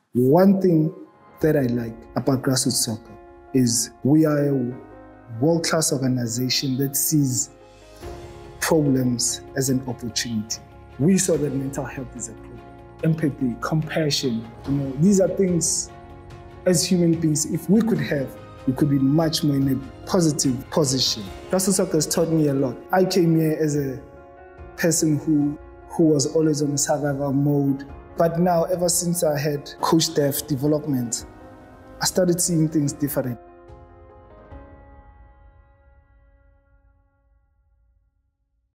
One thing that I like about Grassroot Soccer is we are a world-class organization that sees problems as an opportunity. We saw that mental health is a problem. Empathy, compassion, these are things as human beings, if we could have, we could be much more in a positive position. Grassroot Soccer has taught me a lot. I came here as a person who was always on a survival mode. But now, ever since I had coach staff development, I started seeing things different.